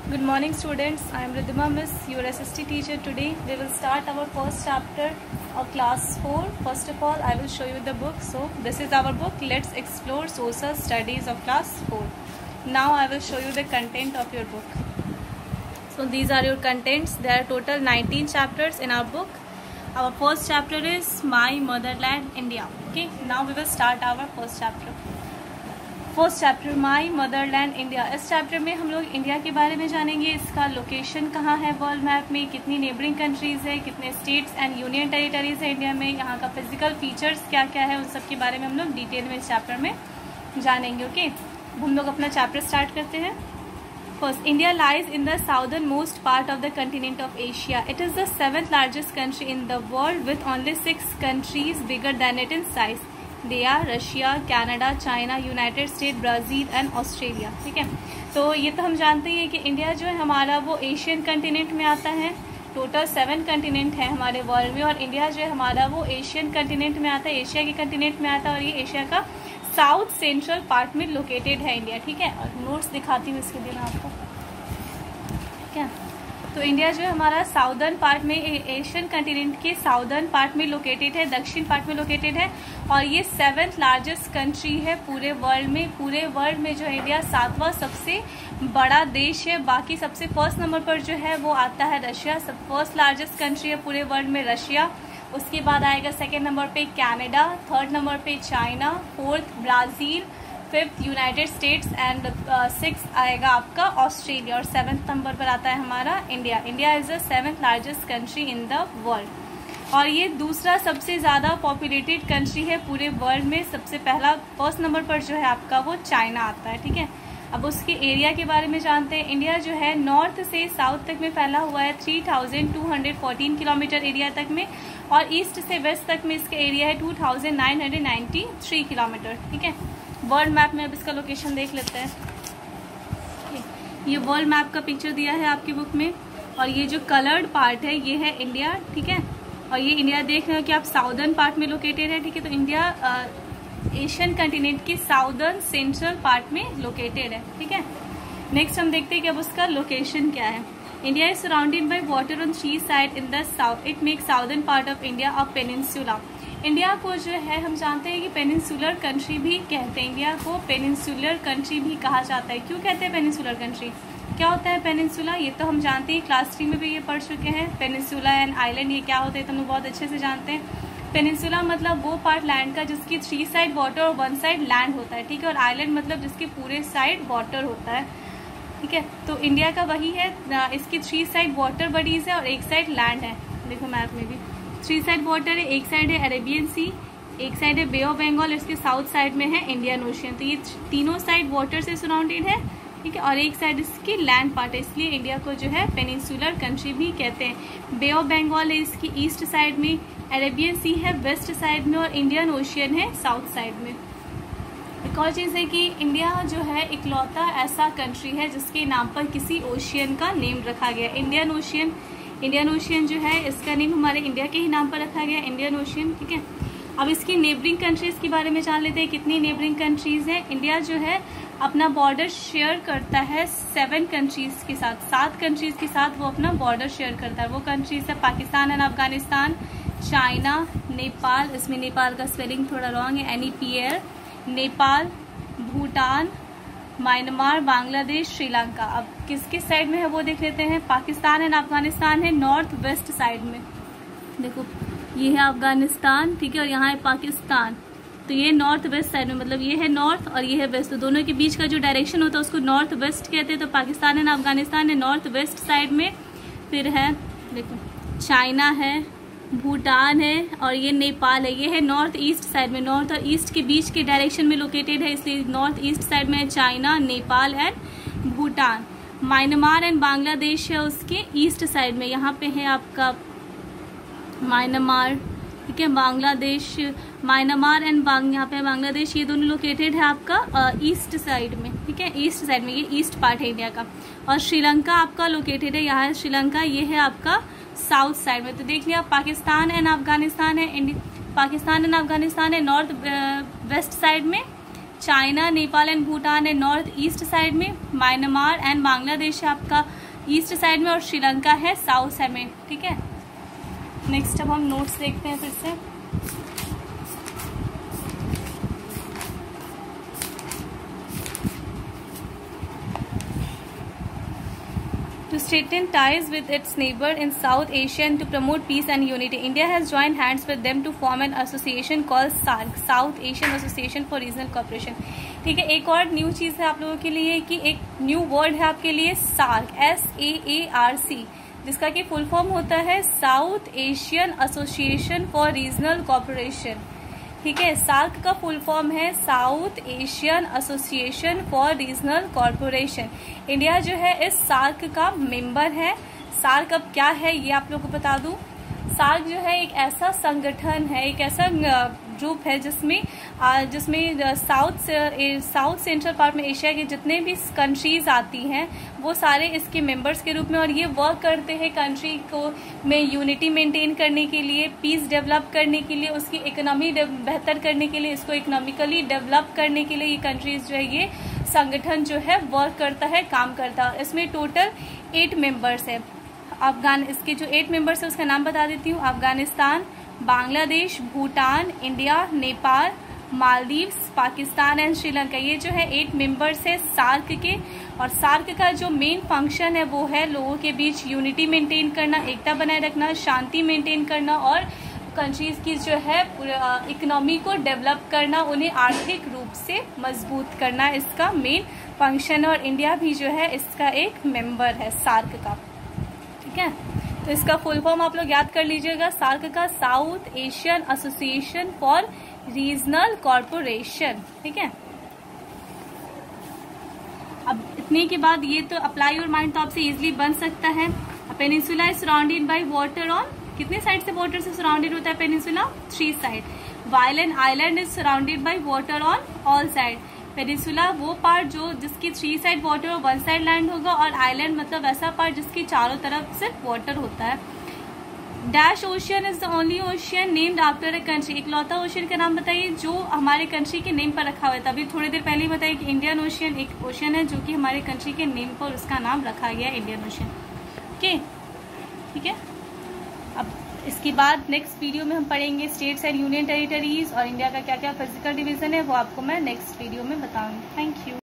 Good morning students, I am Ridhima Miss, your SST teacher. Today we will start our first chapter of class 4. First of all, I will show you the book. So this is our book, Let's Explore Social Studies of class 4. Now I will show you the content of your book. So these are your contents. There are total 19 chapters in our book. Our first chapter is My Motherland India. Okay, now we will start our first chapter. First chapter my motherland India. इस chapter में हम लोग India के बारे में जानेंगे। इसका location कहाँ है वर्ल्ड मैप में, कितनी नेबरिंग कंट्रीज है, कितने स्टेट्स एंड यूनियन टेरिटरीज है इंडिया में, यहाँ का फिजिकल फीचर्स क्या क्या है, उन सब के बारे में हम लोग डिटेल में इस चैप्टर में जानेंगे। ओके, हम लोग अपना चैप्टर स्टार्ट करते हैं। First, India lies in the southern most part of the continent of Asia. It is the 7th largest country in the world with only 6 countries bigger than it in size. They are Russia, Canada, China, United State, Brazil and Australia. ठीक है, तो ये तो हम जानते हैं कि India जो है हमारा वो एशियन कंटिनेंट में आता है। टोटल 7 कंटिनेंट है हमारे वर्ल्ड में और इंडिया जो है हमारा वो एशियन कंटिनेंट में आता है, एशिया के कंटिनेंट में आता है और ये एशिया का साउथ सेंट्रल पार्ट में लोकेटेड है इंडिया। ठीक है, और नोट्स दिखाती हूँ इसके लिए मैं आपको। ठीक है, तो इंडिया जो है हमारा साउदर्न पार्ट में, एशियन कंटिनेंट के साउदर्न पार्ट में लोकेटेड है, दक्षिण पार्ट में लोकेटेड है और ये 7th लार्जेस्ट कंट्री है पूरे वर्ल्ड में। पूरे वर्ल्ड में जो है इंडिया 7वां सबसे बड़ा देश है। बाकी सबसे फर्स्ट नंबर पर जो है वो आता है रशिया। सब फर्स्ट लार्जेस्ट कंट्री है पूरे वर्ल्ड में रशिया। उसके बाद आएगा सेकेंड नंबर पे कनाडा, थर्ड नंबर पे China, fourth Brazil, 5th United States and 6th आएगा आपका ऑस्ट्रेलिया और 7th नंबर पर आता है हमारा India. India is the 7th largest country in the world और ये दूसरा सबसे ज़्यादा पॉपुलेटेड कंट्री है पूरे वर्ल्ड में। सबसे पहला फर्स्ट नंबर पर जो है आपका वो चाइना आता है। ठीक है, अब उसके एरिया के बारे में जानते हैं। इंडिया जो है नॉर्थ से साउथ तक में फैला हुआ है 3214 किलोमीटर एरिया तक में और ईस्ट से वेस्ट तक में इसका एरिया है 2993 किलोमीटर। ठीक है, वर्ल्ड मैप में अब इसका लोकेशन देख लेते हैं। ये वर्ल्ड मैप का पिक्चर दिया है आपकी बुक में और ये जो कलर्ड पार्ट है ये है इंडिया। ठीक है, और ये इंडिया देख रहे हो कि आप साउदर्न पार्ट में लोकेटेड है। ठीक है, तो इंडिया एशियन कंटिनेंट के साउदर्न सेंट्रल पार्ट में लोकेटेड है। ठीक है, नेक्स्ट हम देखते हैं कि अब उसका लोकेशन क्या है। India is surrounded by water on 3 side in the south. It make southern part of India a peninsula. India को जो है हम जानते हैं कि पेनिनसुलर कंट्री भी कहते हैं। इंडिया को पेनिनसुलर कंट्री भी कहा जाता है। क्यों कहते हैं पेनिनसुलर कंट्री? क्या होता है पेनिनसुला? ये तो हम जानते हैं, क्लास 3 में भी ये पढ़ चुके हैं। पेनिनसुला एंड आइलैंड ये क्या होते हैं तो हम लोग बहुत अच्छे से जानते हैं। पेनिनसुला मतलब वो पार्ट लैंड का जिसकी 3 साइड वाटर और 1 साइड लैंड होता है। ठीक है, और आइलैंड मतलब जिसके पूरे साइड वाटर होता है। ठीक है, तो इंडिया का वही है, इसकी 3 साइड वाटर बॉडीज है और 1 साइड लैंड है। देखो मैप में भी 3 साइड वाटर है, एक साइड है अरेबियन सी, एक साइड है बे ऑफ बंगाल, इसके साउथ साइड में है इंडियन ओशियन। तो ये तीनों साइड वाटर से सराउंडेड है। ठीक है, और एक साइड इसकी लैंड पार्ट है, इसलिए इंडिया को जो है पेनिनसुलर कंट्री भी कहते हैं। बे ऑफ बंगाल है इसकी ईस्ट साइड में, अरेबियन सी है वेस्ट साइड में और इंडियन ओशियन है साउथ साइड में। एक और चीज़ है कि इंडिया जो है इकलौता ऐसा कंट्री है जिसके नाम पर किसी ओशियन का नेम रखा गया। इंडियन ओशियन जो है इसका नेम हमारे इंडिया के ही नाम पर रखा गया, इंडियन ओशियन। ठीक है, अब इसकी नेबरिंग कंट्रीज के बारे में जान लेते हैं। कितनी नेबरिंग कंट्रीज हैं? इंडिया जो है अपना बॉर्डर शेयर करता है 7 कंट्रीज के साथ, 7 कंट्रीज के साथ वो अपना बॉर्डर शेयर करता है। वो कंट्रीज है पाकिस्तान एंड अफगानिस्तान, चाइना, नेपाल, इसमें नेपाल का स्पेलिंग थोड़ा रॉन्ग है, NEPAL, नेपाल, भूटान, म्यांमार, बांग्लादेश, श्रीलंका। अब किसके साइड में है वो देख लेते हैं। पाकिस्तान एंड अफगानिस्तान है नॉर्थ वेस्ट साइड में। देखो ये है अफगानिस्तान, ठीक है, और यहाँ है पाकिस्तान। तो ये नॉर्थ वेस्ट साइड में, मतलब ये है नॉर्थ और ये है वेस्ट, तो दोनों के बीच का जो डायरेक्शन होता है उसको नॉर्थ वेस्ट कहते हैं। तो पाकिस्तान एंड अफगानिस्तान है नॉर्थ वेस्ट साइड में। फिर है देखो चाइना है, भूटान है और ये नेपाल है, ये है नॉर्थ ईस्ट साइड में। नॉर्थ और ईस्ट के बीच के डायरेक्शन में लोकेटेड है, इसलिए नॉर्थ ईस्ट साइड में है China, Nepal and Bhutan. Myanmar and Bangladesh है उसके ईस्ट साइड में, यहाँ पे है आपका म्यांमार। ठीक है, बांग्लादेश, म्यांमार एंड यहाँ पे बांग्लादेश, ये दोनों लोकेटेड है आपका ईस्ट साइड में। ठीक है, ईस्ट साइड में, ये ईस्ट पार्ट है इंडिया का। और श्रीलंका आपका लोकेटेड है, यहाँ है श्रीलंका, ये है आपका साउथ साइड में। तो देख लिया पाकिस्तान एंड अफगानिस्तान है, पाकिस्तान एंड अफगानिस्तान है नॉर्थ वेस्ट साइड में, चाइना, नेपाल एंड भूटान है नॉर्थ ईस्ट साइड में, म्यांमार एंड बांग्लादेश है आपका ईस्ट साइड में, और श्रीलंका है साउथ साइड में। ठीक है, नेक्स्ट अब हम नोट्स देखते हैं फिर से। To strengthen ties with its neighbor in South Asia and to promote peace and unity, India has joined hands with them to form an association called SAARC, South Asian Association for Regional Cooperation। ठीक है, एक और new चीज़ है आप लोगों के लिए कि एक न्यू वर्ड है आपके लिए SAARC, SAARC, जिसका कि फुल फॉर्म होता है South Asian Association for Regional Cooperation. ठीक है, सार्क का फुल फॉर्म है South Asian Association for Regional Corporation. India जो है इस सार्क का मेंबर है। सार्क अब क्या है ये आप लोगों को बता दूं। सार्क जो है एक ऐसा संगठन है, एक ऐसा ग्रुप है जिसमें साउथ सेंट्रल पार्ट में एशिया के जितने भी कंट्रीज आती हैं वो सारे इसके मेंबर्स के रूप में, और ये वर्क करते हैं कंट्री को में यूनिटी मेंटेन करने के लिए, पीस डेवलप करने के लिए, उसकी इकोनॉमी बेहतर करने के लिए, इसको इकोनॉमिकली डेवलप करने के लिए ये कंट्रीज जो है ये संगठन जो है वर्क करता है, काम करता है। इसमें टोटल 8 मेंबर्स है। इसके जो 8 मेंबर्स है उसका नाम बता देती हूँ। अफगानिस्तान, बांग्लादेश, भूटान, इंडिया, नेपाल, मालदीव्स, पाकिस्तान एंड श्रीलंका, ये जो है 8 मेंबर्स है सार्क के। और सार्क का जो मेन फंक्शन है वो है लोगों के बीच यूनिटी मेंटेन करना, एकता बनाए रखना, शांति मेंटेन करना और कंट्रीज की जो है इकोनॉमी को डेवलप करना, उन्हें आर्थिक रूप से मजबूत करना इसका मेन फंक्शन है। और इंडिया भी जो है इसका एक मेंबर है सार्क का। ठीक है, तो इसका फुल फॉर्म आप लोग याद कर लीजिएगा, सार्क का South Asian Association for Regional Corporation. ठीक है, अब इतने के बाद ये तो अप्लाई योर माइंड तो आपसे इजीली बन सकता है। Peninsula is surrounded by water on, कितने साइड से वाटर से सराउंडेड होता है peninsula? 3 side. While an island is surrounded by water on all side. Peninsula वो पार्ट जो जिसकी 3 साइड वाटर और 1 साइड लैंड होगा, और आइलैंड मतलब ऐसा पार्ट जिसकी चारों तरफ से वाटर होता है। Dash ocean is the only ocean named after a country, इकलौता ओशियन का नाम बताइए जो हमारे कंट्री के नेम पर रखा हुआ है। तभी थोड़ी देर पहले बताइए कि इंडियन ओशियन एक ओशियन है जो कि हमारे कंट्री के नेम पर उसका नाम रखा गया इंडियन ओशियन। ओके, ठीक है। अब इसके बाद नेक्स्ट वीडियो में हम पढ़ेंगे स्टेट्स एंड यूनियन टेरिटरीज और इंडिया का क्या क्या फिजिकल डिवीजन है, वो आपको मैं नेक्स्ट वीडियो में बताऊंगी। Thank you.